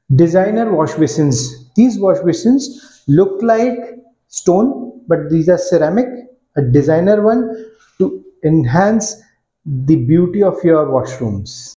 Designer wash basins. These wash basins look like stone, but these are ceramic. A designer one to enhance the beauty of your washrooms.